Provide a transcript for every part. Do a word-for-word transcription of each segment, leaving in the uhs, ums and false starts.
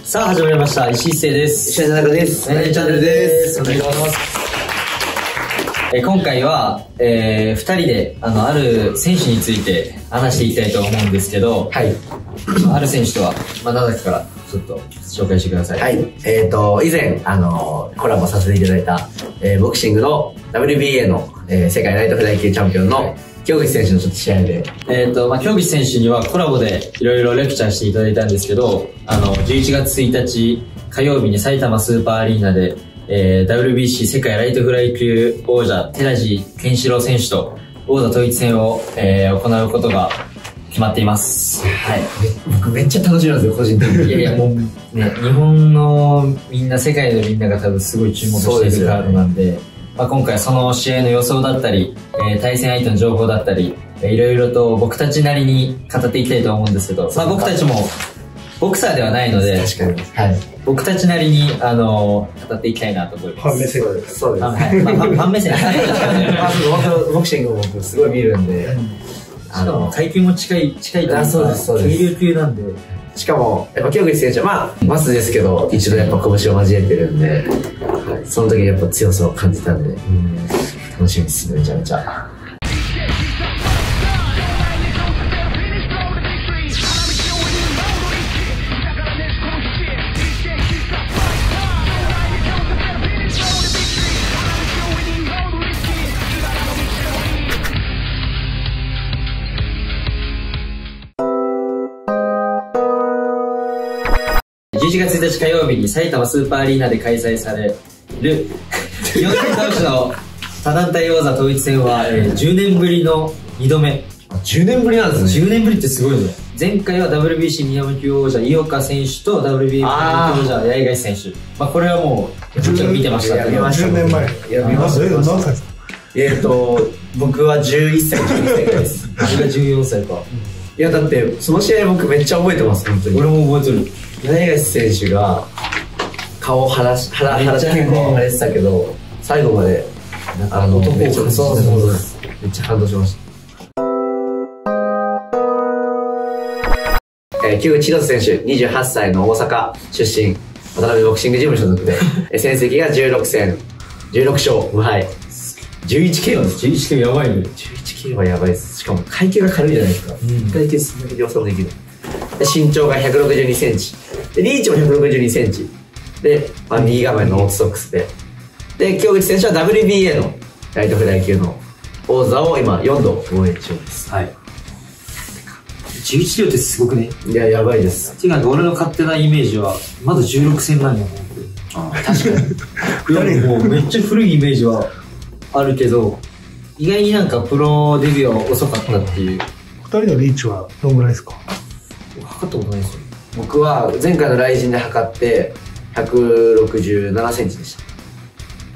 さあ始まりました。石井一生です。 石井田中です。 ナイナイチャンネルです。お願いします。え今回は、えー、ふたりであのある選手について話していきたいと思うんですけど、はい、ある選手とは、まあ、長崎からちょっと紹介してください。 はい、えっ、ー、と以前あのコラボさせていただいた、えー、ボクシングの ダブリュービーエー の、えー、世界ライトフライ級チャンピオンの京口選手のちょっと試合で、 えっ、ー、とまあ京口選手にはコラボでいろいろレクチャーしていただいたんですけど、あのじゅういちがつついたち火曜日に埼玉スーパーアリーナで、えー、ダブリュービーシー 世界ライトフライ級王者寺地健志郎選手と王座統一戦を、えー、行うことが決まっています。はい。 僕めっちゃ楽しみなんですよ、個人的に。 いやいや、もうね、日本のみんな、世界のみんなが多分すごい注目しているカードなんで、でまあ、今回その試合の予想だったり、えー、対戦相手の情報だったり、えー、いろいろと僕たちなりに語っていきたいと思うんですけど、まあ僕たちもボクサーではないので、 確かに。はい。 僕たちなりに、あのー、語っていきたいなと思います。 ファン目線で。 そうです。 はい。まあ、ファン目線で。 僕、ボクシングも僕すごい見るんで、 あの、階級も近い、近いというか、 そうです、そうです。 軽量級なんで。 しかも、やっぱ京口選手は、まあ、マスですけど、一度やっぱ拳を交えてるんで、はい、その時にやっぱ強さを感じたんで、うん、楽しみですね、めちゃめちゃ。じゅういちがつついたち火曜日に埼玉スーパーアリーナで開催されるよんかい倒しの他団体王座統一戦は、えー、じゅうねんぶりのにどめ。 じゅうねんぶりなんですね。 じゅうねんぶりってすごいね。前回は ダブリュービーシー 宮級王者井岡選手と ダブリュービーエー 王者八重樫選手。まあこれはもうちょっと見てましたけど。 じゅうねんまえ。 いや見ました。 え、何歳ですか？ えっと僕はじゅういっさい、じゅうにさいです。 僕がじゅうよんさいか。 いやだってその試合僕めっちゃ覚えてます、本当に。 俺も覚えてる。 八重樫選手が顔を晴らし、晴らして結構腫れてたけど、最後まであの男をめっちゃそうそうそうめっちゃ感動しました。えー、京口宏斗選手、にじゅうはっさいの大阪出身、渡辺ボクシングジム所属で、え戦績がじゅうろくせん、じゅうろくしょう無敗、じゅういちケーオー です。 じゅういちケーオーやばいね。 じゅういちケーオーはやばいです。しかも階級が軽いじゃないですか。うん、階級すんだけ量産できる。で身長がひゃくろくじゅうにセンチ。で、リーチもひゃくろくじゅうにセンチ。で、まあ、右構えのオートソックスで。で、京口選手は ダブリュービーエー のライトフライ級の王座を今よんど防衛中です。はい。 じゅういちキロってすごくね。 いや、やばいです。 ていうか、俺の勝手なイメージは、まだじゅうろくせんなんやもん。ああ、確かに。いや、もうめっちゃ古いイメージはあるけど、意外になんかプロデビューは遅かったっていう。 ふたりのリーチはどんぐらいですか？ 測ったことないですよ。 僕は前回の雷神で測ってひゃくろくじゅうななセンチでした。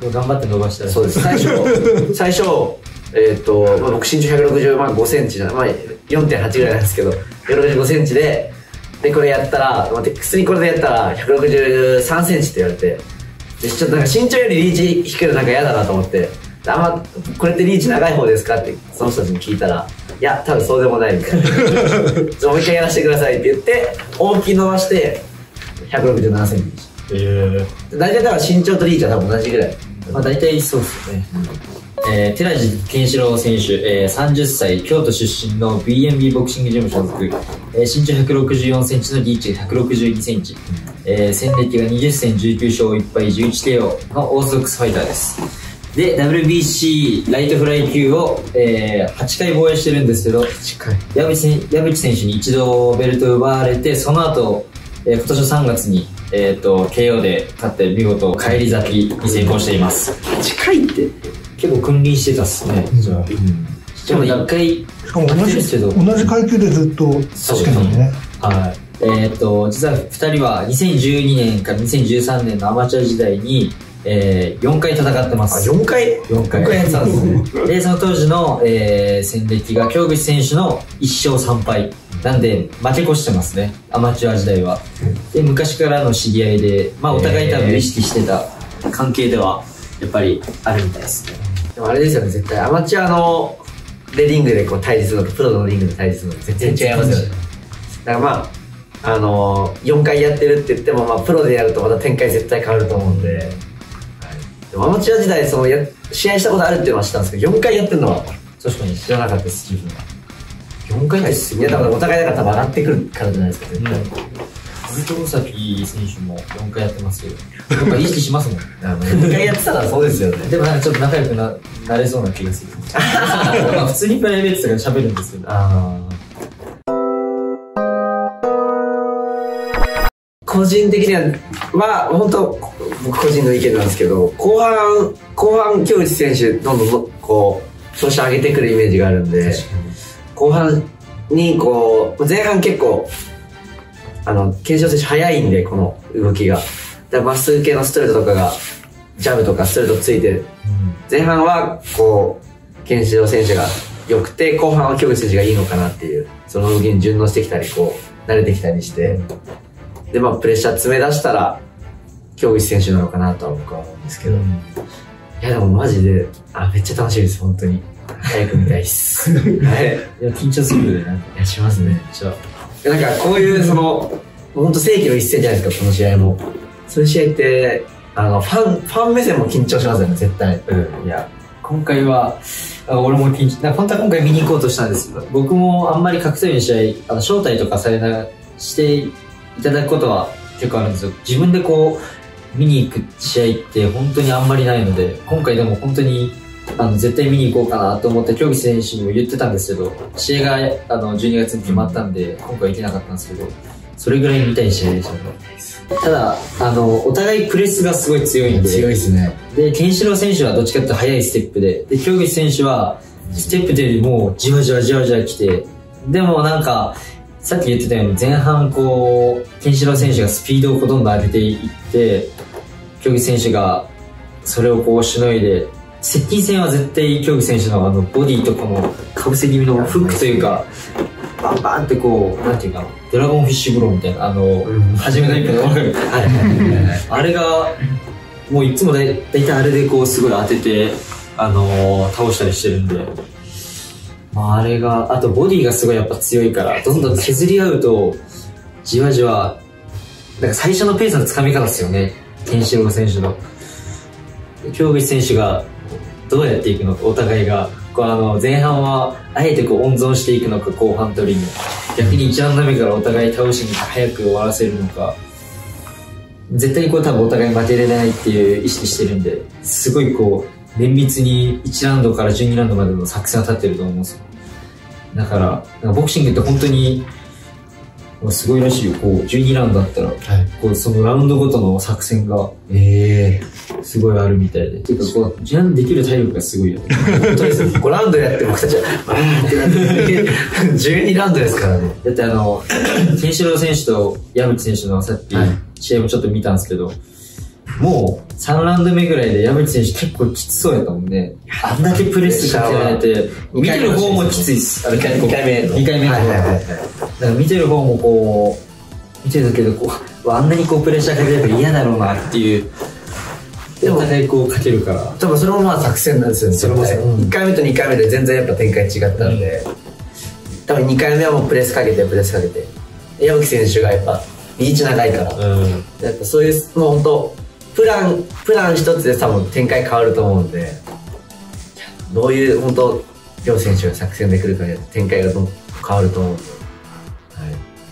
もう頑張って伸ばしたら。 そうです。最初、最初、えっと、まあ、僕身長ひゃくろくじゅうごセンチな、まあ よんてんはち ぐらいなんですけど、ひゃくろくじゅうごセンチで、で、これやったら、まあ、普通にこれでやったらひゃくろくじゅうさんセンチって言われて、で、ちょっとなんか身長よりリーチ低いのなんか嫌だなと思って、あんま、これってリーチ長い方ですかってその人たちに聞いたら、いや、多分そうでもないみたいな。もう一回やらせてくださいって言って、大きい伸ばして、ひゃくろくじゅうななセンチでした。へぇ。大体多分身長とリーチは多分同じぐらい。 まあ大体そうですよね。うん、えー、寺地健志郎選手、えー、さんじゅっさい、京都出身の ビーエヌビー ボクシングジム所属、えー、身長ひゃくろくじゅうよんセンチのリーチがひゃくろくじゅうにセンチ、えー、戦歴がにじゅっせんじゅうきゅうしょういっぱいじゅういちケーオー のオーソドックスファイターです。で、ダブリュービーシー ライトフライ級を、えー、はちかい防衛してるんですけど、矢渕選手に一度ベルトを奪われて、その後、えー、今年のさんがつに、えー、と ケーオー で勝って見事返り咲きに成功しています。 はちかいって結構君臨してたっすね。じゃあ、でもいっかいしかも同じ同じ階級でずっとしてたんでね。 はい。えっ、ー、と実はふたりはにせんじゅうにねんからにせんじゅうさんねんのアマチュア時代に、えー、よんかい戦ってます。 あ、よんかい ? よんかい。よんかいやってたんですね。で、その当時の、えー、戦歴が京口選手のいっしょうさんぱい。なんで、負け越してますね。アマチュア時代は。で、昔からの知り合いで、まあ、お互い多分意識してた関係では、やっぱりあるみたいですね。 でもあれですよね、絶対。アマチュアのでリングでこう対峙するのと、プロのリングで対峙するのと全然違いますよね。だからまあ、 あのー、よんかいやってるって言っても、まあ、プロでやるとまた展開絶対変わると思うんで、はい、でもアマチュア時代そのや試合したことあるっていうのは知ったんですけど、よんかいやってるのは確かに知らなかったです、自分は。よんかいってすごい。いや、だからお互いだから多分上がってくるからじゃないですか、絶対。 うん、俺と尾崎選手もよんかいやってますけど、やっぱ意識しますもん。 よんかいやってたらそうですよね。 でもなんかちょっと仲良く な, なれそうな気がする。まあ普通にプライベートとかで喋るんですけど。あ個人的には、まあ本当僕個人の意見なんですけど、後半後半京内選手どんどんこう調子上げてくるイメージがあるんで、後半にこう前半結構あのケンシロウ選手速いんで、この動きがだからまっすぐ系のストレートとかがジャブとかストレートついてる、うん、前半はこうケンシロウ選手が良くて、後半は京口選手がいいのかなっていう、その動きに順応してきたりこう慣れてきたりして、うん、でまあプレッシャー詰め出したら京口選手なのかなとは僕は思うんですけど、うん、いやでもマジであめっちゃ楽しいです、本当に早く見たいっす。はい、いや緊張するよね。 いやしますね。じゃなんかこういうその本当世紀の一戦じゃないですか、この試合も。そういう試合ってあのファンファン目線も緊張しますよね、絶対。 うん、いや今回は俺も緊張、本当は今回見に行こうとしたんですけど、僕もあんまり格闘技の試合あの招待とかされなしていただくことは結構あるんですよ。自分でこう見に行く試合って本当にあんまりないので、今回でも本当にあの絶対見に行こうかなと思って京口選手にも言ってたんですけど、試合があのじゅうにがつに決まったんで今回行けなかったんですけど、それぐらい見たい試合でしたね。ただあのお互いプレスがすごい強いんで、 強いですね。 でケンシロウ選手はどっちかっていうと速いステップで、で京口選手はステップというよりもじわじわじわじわ来て、でもなんかさっき言ってたように前半こうケンシロウ選手がスピードをどんどん上げていって京口選手がそれをこうしのいで、接近戦は絶対京口選手のあのボディとこのかぶせ気味のフックというかバンバンってこうなんていうかドラゴンフィッシュブローみたいな、あの、うん、初めの一歩で分かるあれがもういつもだいたいあれでこうすごい当てて、あのー、倒したりしてるんで、まあ、あれがあとボディがすごいやっぱ強いからどんどん削り合うとじわじわなんか最初のペースのつかみ方ですよね、ケンシロウ選手の。京口選手がどうやっていくのか、お互いがこうあの前半はあえてこう温存していくのか、後半取りに逆に一番ダメからお互い倒しに早く終わらせるのか、絶対にこう多分お互い負けれないっていう意識してるんで、すごいこう綿密にいちラウンドからじゅうにラウンドまでの作戦を立ってると思うんですよ。だからなんかボクシングって本当にすごいらしいよ。こうじゅうにラウンドだったら、はい、こうそのラウンドごとの作戦がええすごいあるみたいで、ていうかこうジャンできる体力がすごいよね。 本当ですよ。ごラウンドやって僕たちはあーってなってじゅうにラウンドですからね。 だってあのケンシロウ選手と矢口選手のさっき試合もちょっと見たんですけど、はい、もうさんラウンド目ぐらいで矢口選手結構きつそうやったもんね。あんだけプレスかけられて、見てる方もきついっす。あれにかいめにかいめの方だから見てる方もこう見てるだけでこうあんなにこうプレッシャーかけられて嫌だろうなっていう。でもお互いこうかけるから多分それもまあ作戦なんですよね。それもいっかいめとにかいめで全然やっぱ展開違ったんで、うん、多分にかいめはもうプレスかけてプレスかけて矢吹選手がやっぱリーチ長いから、うん、やっぱそういうもう本当プランプラン一つで多分展開変わると思うんで、どういう本当両選手が作戦でくるかで展開がどん変わると思うんで、はい、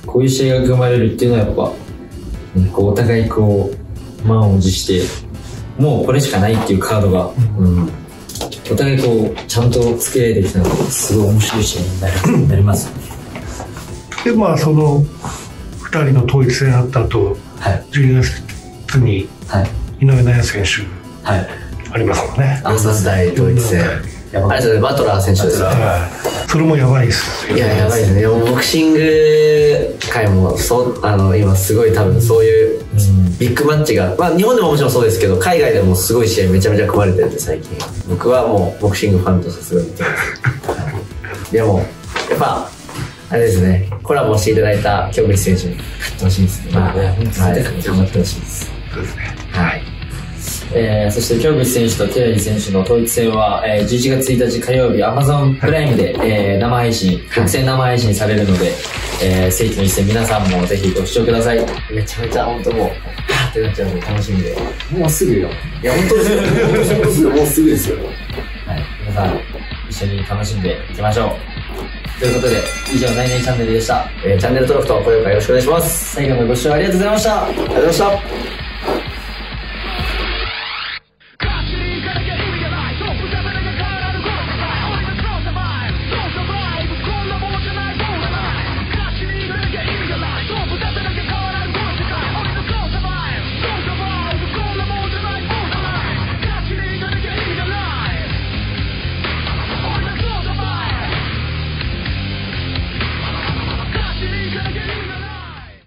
こういう試合が生まれるっていうのはやっぱ、ね、こうお互いこう満を持してもうこれしかないっていうカードが、うん、お互いこうちゃんと付け合いできたのですごい面白い試合にな り, なります。 でまあそのふたりの統一戦あった後、はい、じゅうにがつに井上尚弥選手、はい、ありますもんね。 よんだんだい統一戦。あれですね、バトラー選手ですよね。 それもやばいですよね。いややばいですね。ボクシング界もそうあの今すごい多分そういうビッグマッチが、まあ日本でももちろんそうですけど海外でもすごい試合めちゃめちゃ組まれてるんで最近。僕はもうボクシングファンとしてすごい見てます。でもやっぱあれですね、コラボしていただいた京口選手に勝ってほしいですね。まあ本当に頑張ってほしいです。そうですね。はい。 えー、そして京口選手と寺地選手の統一戦は、えー、じゅういちがつついたち火曜日 Amazon プライムで、えー、生配信独占生配信されるので、えー、世紀の一戦皆さんもぜひご視聴ください。 めちゃめちゃ本当もうパーってなっちゃうので楽しみで。 もうすぐよ。 いや本当ですよ。本当すぐもうすぐですよ。 はい、皆さん一緒に楽しんでいきましょう。ということで以上ナイナイチャンネルでした。 えー、チャンネル登録と高評価よろしくお願いします。 最後までご視聴ありがとうございました。 ありがとうございました。